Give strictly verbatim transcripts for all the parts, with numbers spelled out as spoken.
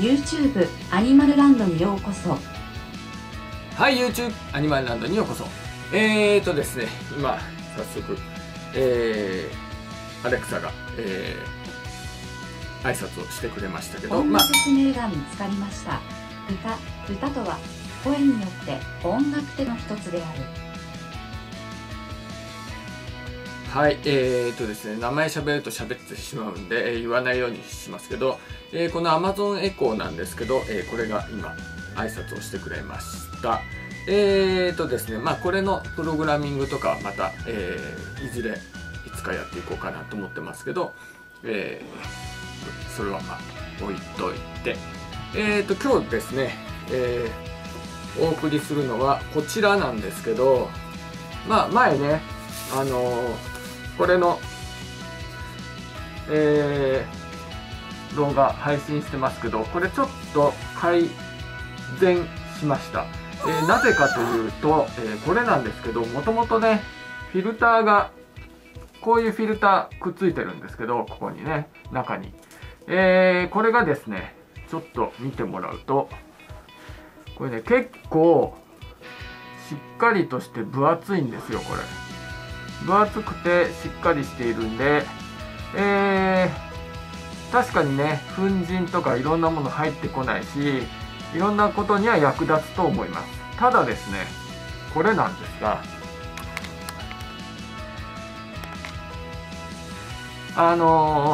YouTube アニマルランドにようこそ。 はい、YouTube アニマルランドにようこそ。えーとですね、今早速、えー、アレクサが、えー、挨拶をしてくれましたけど、 こんな説明が見つかりました。歌、歌とは声によって音楽手の一つである。 はい、えーとですね、名前喋ると喋ってしまうんで、えー、言わないようにしますけど、えー、この Amazon エコーなんですけど、えー、これが今挨拶をしてくれました。えーとですね、まあこれのプログラミングとかまた、えー、いずれいつかやっていこうかなと思ってますけど、えー、それはまあ置いといて、えーと今日ですね、えー、お送りするのはこちらなんですけど、まあ前ね、あのーこれの、えー、動画配信してますけど、これちょっと改善しました。えー、なぜかというと、えー、これなんですけど、もともとねフィルターがこういうフィルターくっついてるんですけど、ここにね中に、えー、これがですねちょっと見てもらうと、これね結構しっかりとして分厚いんですよ。これ分厚くてしっかりしているんで、えー、確かにね粉塵とかいろんなもの入ってこないし、いろんなことには役立つと思います。ただですね、これなんですが、あの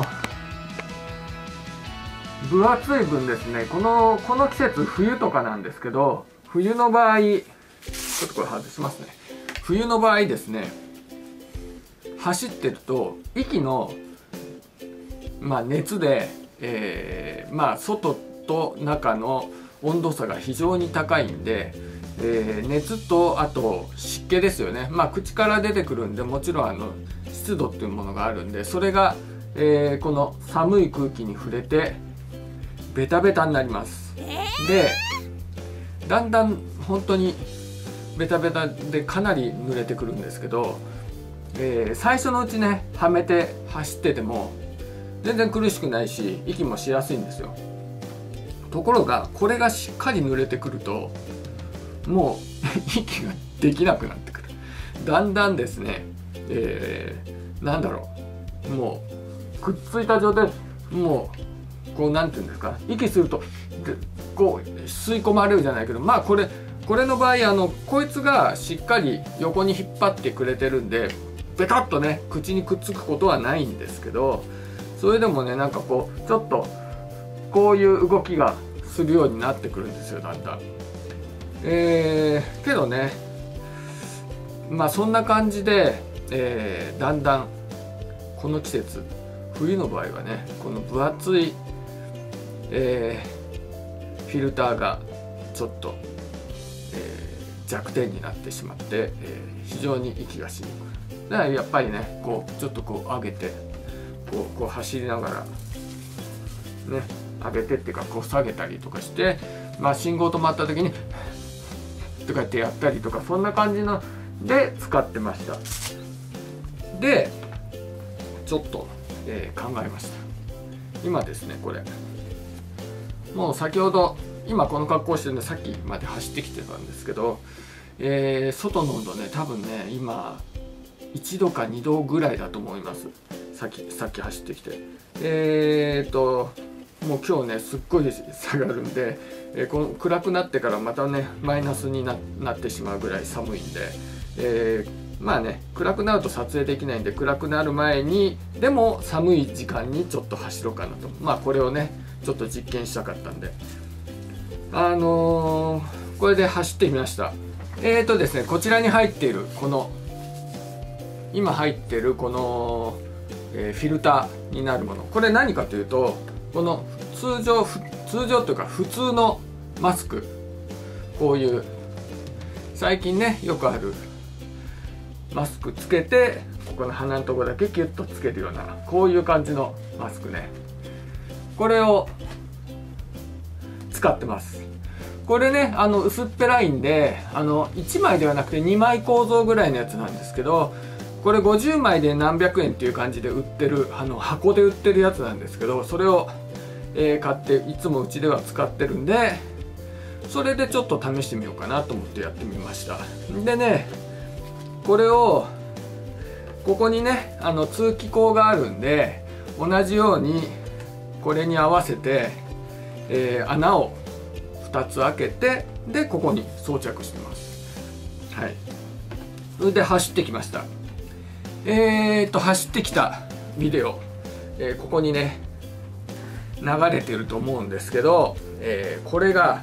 ー、分厚い分ですね、このこの季節冬とかなんですけど、冬の場合ちょっとこれ外しますね。冬の場合ですね、走ってると息の、まあ、熱で、えーまあ、外と中の温度差が非常に高いんで、えー、熱とあと湿気ですよね、まあ、口から出てくるんで、もちろんあの湿度っていうものがあるんで、それが、えー、この寒い空気に触れてベタベタになります。でだんだん本当にベタベタでかなり濡れてくるんですけど、えー、最初のうちねはめて走ってても全然苦しくないし息もしやすいんですよ。ところがこれがしっかり濡れてくるともう息ができなくなってくる。だんだんですね、えー、なんだろう、もうくっついた状態、もうこうなんていうんですか、息するとこう吸い込まれるじゃないけど、まあこれこれの場合あのこいつがしっかり横に引っ張ってくれてるんでベタッとね口にくっつくことはないんですけど、それでもねなんかこうちょっとこういう動きがするようになってくるんですよ、だんだん。えー、けどね、まあそんな感じで、えー、だんだんこの季節冬の場合はねこの分厚い、えー、フィルターがちょっと、えー、弱点になってしまって、えー、非常に息がしにくい。だからやっぱりねこうちょっとこう上げてこうこう走りながらね上げてっていうかこう下げたりとかして、まあ信号止まった時にとかってやったりとか、そんな感じので使ってました。でちょっと、えー、考えました。今ですねこれもう先ほど今この格好してるんでさっきまで走ってきてたんですけど、えー、外の温度ね多分ね今いちどかにどぐらいだと思います。さっきさっき走ってきて、えー、っともう今日ねすっごい下がるんで、えー、この暗くなってからまたねマイナスに な, なってしまうぐらい寒いんで、えー、まあね暗くなると撮影できないんで、暗くなる前にでも寒い時間にちょっと走ろうかなと、まあこれをねちょっと実験したかったんで、あのー、これで走ってみました。えーとですねこちらに入っているこの今入ってるこの、えー、フィルターになるもの、これ何かというと、この通常通常というか普通のマスク、こういう最近ねよくあるマスクつけてここの鼻のところだけキュッとつけるようなこういう感じのマスクね、これを使ってます。これねあの薄っぺらいんで、あのいちまいではなくてにまい構造ぐらいのやつなんですけど、これごじゅうまいで何百円っていう感じで売ってる、あの箱で売ってるやつなんですけど、それを、 えー買っていつもうちでは使ってるんで、それでちょっと試してみようかなと思ってやってみました。でね、これをここにねあの通気口があるんで、同じようにこれに合わせて、えー穴をふたつ開けて、でここに装着してます。はい、それで走ってきました。えー、っと走ってきたビデオ、えーここにね流れてると思うんですけど、えーこれが、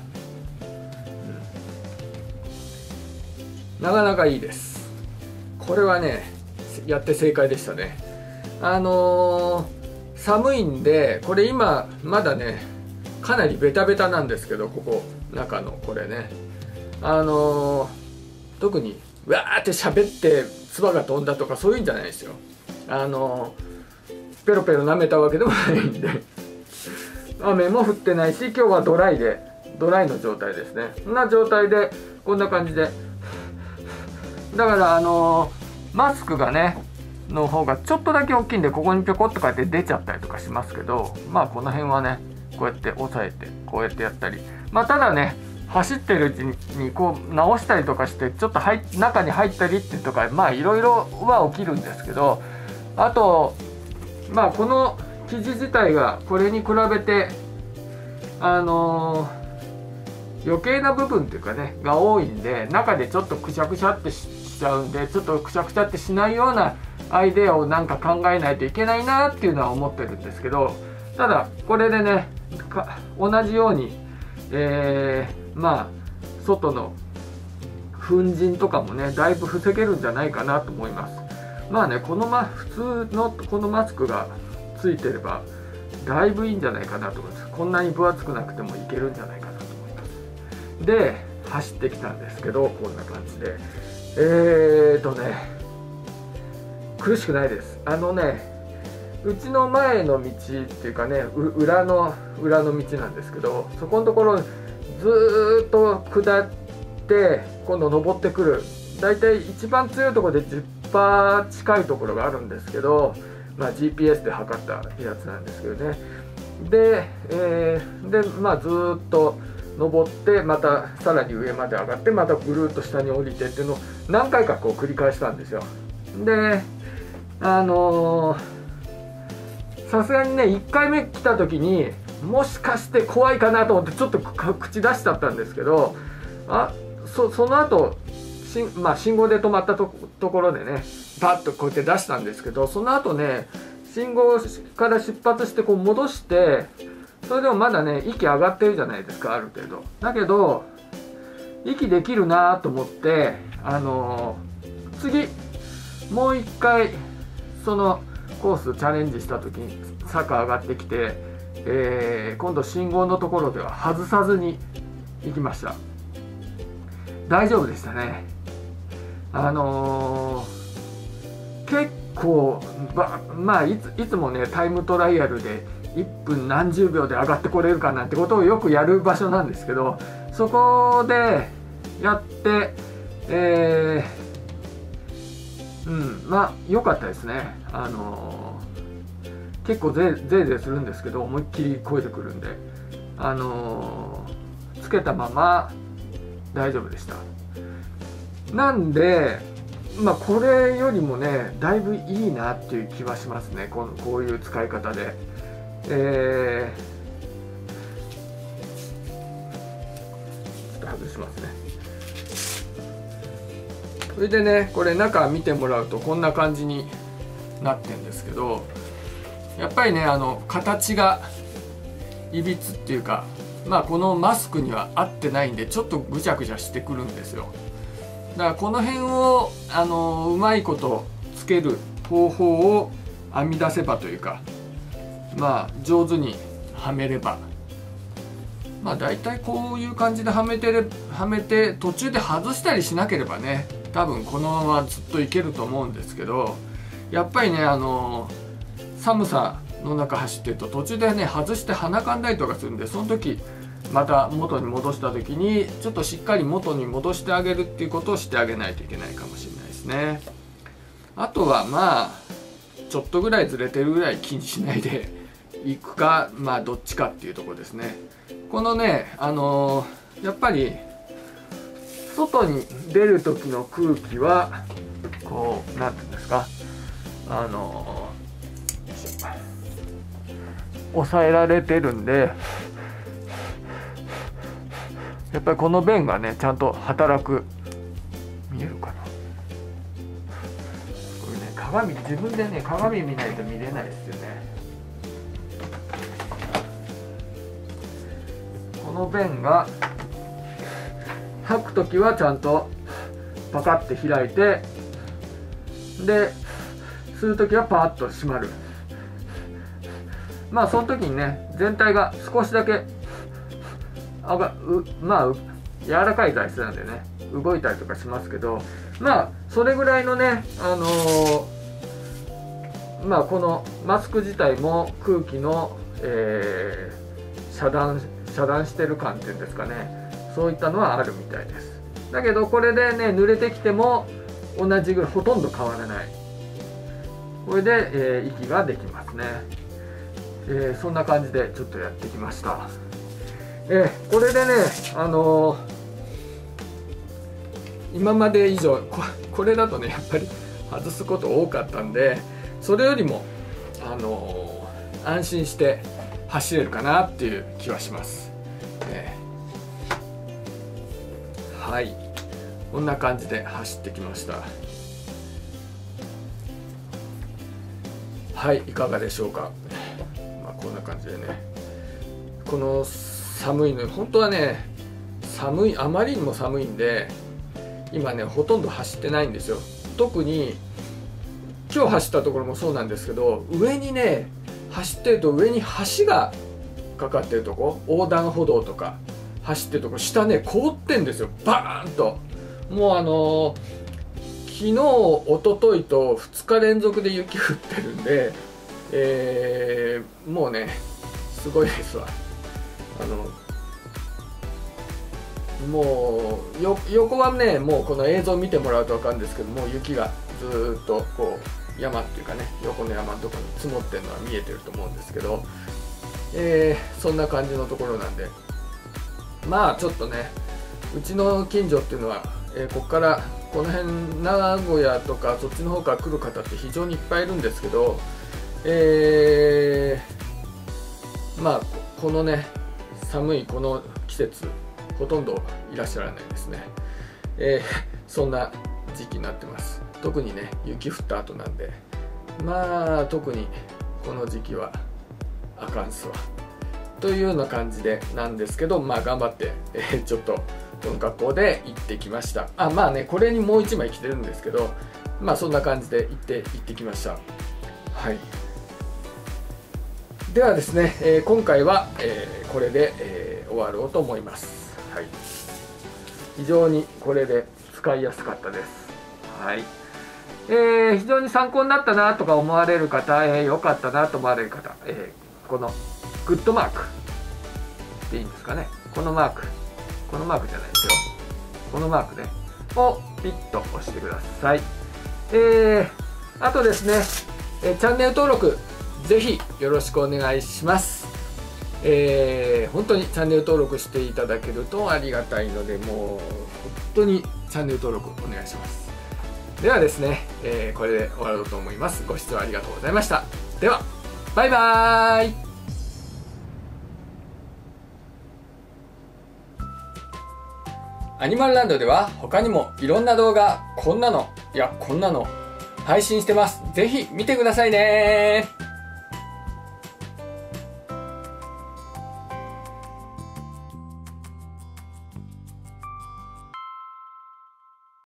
うん、なかなかいいです。これはねやって正解でしたね。あのー、寒いんで、これ今まだねかなりベタベタなんですけど、ここ中のこれね、あのー、特にわーって喋って唾が飛んだとかそういうんじゃないですよ。あのー、ペロペロ舐めたわけでもないんで雨も降ってないし、今日はドライでドライの状態ですね。そんな状態でこんな感じで、だからあのー、マスクがねの方がちょっとだけ大きいんで、ここにぴょこっとこうやって出ちゃったりとかしますけど、まあこの辺はねこうやって押さえてこうやってやったり、まあただね走ってるうちにこう直したりとかしてちょっと入中に入ったりってとか、まあいろいろは起きるんですけど、あとまあこの生地自体がこれに比べてあのー、余計な部分っていうかねが多いんで、中でちょっとくしゃくしゃってしちゃうんで、ちょっとくしゃくしゃってしないようなアイデアをなんか考えないといけないなっていうのは思ってるんですけど、ただこれでね同じように、えー、まあ外の粉塵とかもねだいぶ防げるんじゃないかなと思います。まあねこのま普通のこのマスクがついてればだいぶいいんじゃないかなと思います。こんなに分厚くなくてもいけるんじゃないかなと思います。で走ってきたんですけど、こんな感じでえーとね苦しくないです。あのねうちの前の道っていうかね裏の裏の道なんですけど、そこのところずーっと下って今度登ってくる、だいたい一番強いところで じゅっパーセント 近いところがあるんですけど、まあ、ジーピーエス で測ったやつなんですけどね。で、えー、でまあずーっと登ってまたさらに上まで上がってまたぐるっと下に降りてっていうのを何回かこう繰り返したんですよ。であのさすがにねいっかいめ来た時にもしかして怖いかなと思ってちょっと口出しちゃったんですけど、あ そ, その後しん、まあ、信号で止まった と, ところでねバッとこうやって出したんですけど、その後ね信号から出発してこう戻して、それでもまだね息上がってるじゃないですか、ある程度。だけど息できるなと思って、あのー、次もう一回そのコースチャレンジした時に坂上がってきて、えー、今度信号のところでは外さずに行きました。大丈夫でしたね。あのー、結構ま, まあい つ, いつもねタイムトライアルでいっぷん何十秒で上がってこれるかなんてことをよくやる場所なんですけど、そこでやって、えー、うんまあ良かったですね。あのー、結構ぜいぜいぜいするんですけど思いっきり超えてくるんで、あのー、つけたまま大丈夫でした。なんでまあこれよりもねだいぶいいなっていう気はしますね、このこういう使い方で。えー、ちょっと外しますね。それでねこれ中見てもらうとこんな感じになってるんですけど、やっぱりねあの形がいびつっていうか、まあこのマスクには合ってないんでちょっとぐちゃぐちゃしてくるんですよ。だからこの辺をあのうまいことつける方法を編み出せばというか、まあ上手にはめれば、まあ大体こういう感じではめてれはめて途中で外したりしなければね多分このままずっといけると思うんですけど、やっぱりねあの寒さの中走ってると途中でね外して鼻かんだりとかするんで、その時また元に戻した時にちょっとしっかり元に戻してあげるっていうことをしてあげないといけないかもしれないですね。あとはまあちょっとぐらいずれてるぐらい気にしないで行くか、まあどっちかっていうところですね。このねあのー、やっぱり外に出る時の空気はこうなんていうんですか、あのー、抑えられてるんで、やっぱりこの弁がねちゃんと働く。見えるかな、これね鏡、自分でね鏡見ないと見れないですよね。この弁が吐くときはちゃんとパカッて開いて、で吸うときはパーッと閉まる。まあその時にね全体が少しだけあがうまあ柔らかい材質なんでね動いたりとかしますけど、まあそれぐらいのねあのー、まあこのマスク自体も空気の、えー、遮断遮断してる感っていうんですかね、そういったのはあるみたいです。だけどこれでね濡れてきても同じぐらい、ほとんど変わらない。これで、えー、息ができますね。えー、そんな感じでちょっとやってきました。えー、これでねあのー今まで以上 こ, これだとねやっぱり外すこと多かったんで、それよりも、あのー、安心して走れるかなっていう気はします、ね、はい、こんな感じで走ってきました。はい、いかがでしょうか。まあ、こんな感じでね、この寒いの本当はね寒い、あまりにも寒いんで今ねほとんど走ってないんですよ。特に今日走ったところもそうなんですけど、上にね走ってると上に橋がかかってるとこ、横断歩道とか走ってるとこ下ね凍ってんですよ、バーンと。もうあのー、昨日一昨日とふつか連続で雪降ってるんで、えー、もうねすごいですわ。あのもうよ横はねもうこの映像を見てもらうと分かるんですけど、もう雪がずーっとこう山っていうかね横の山のところに積もってるのは見えてると思うんですけど、えー、そんな感じのところなんで、まあちょっとねうちの近所っていうのは、えー、ここからこの辺名古屋とかそっちの方から来る方って非常にいっぱいいるんですけど、えー、まあこのね寒いこの季節ほとんどいらっしゃらないですね、えー、そんな時期になってます。特にね雪降った後なんで、まあ特にこの時期はあかんすわというような感じでなんですけど、まあ頑張って、えー、ちょっとこの格好で行ってきました。あまあねこれにもう一枚着てるんですけど、まあそんな感じで行って行ってきました。はい、ではですね、えー、今回は、えー、これで、えー、終わろうと思います。はい、非常にこれで使いやすかったです。はい、えー、非常に参考になったなとか思われる方、えー、良かったなと思われる方、えー、このグッドマークでいいんですかね、このマーク、このマークじゃないですよ、このマークねをピッと押してください。えー、あとですね、えー、チャンネル登録ぜひよろしくお願いします。えー、本当にチャンネル登録していただけるとありがたいので、もう本当にチャンネル登録お願いします。ではですね、えー、これで終わろうと思います。ご視聴ありがとうございました。ではバイバーイ。アニマルランドでは他にもいろんな動画、こんなのいやこんなの配信してます。ぜひ見てくださいね。